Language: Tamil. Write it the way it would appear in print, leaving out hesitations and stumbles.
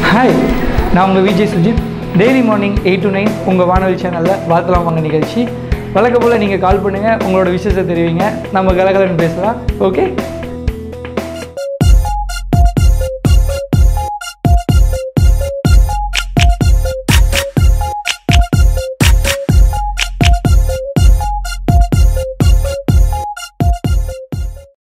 ஹாய், நான் உங்கள் Vijay Sujith. Daily morning 8 to 9 உங்கள் வானொலி சேனலில் வாழ்த்தலாம் வாங்க நிகழ்ச்சி. வழக்கம் போல் நீங்கள் கால் பண்ணுங்கள், உங்களோட விஷயத்தை தெரிவிங்க, நம்ம கலகலன்னு பேசலாம். ஓகே.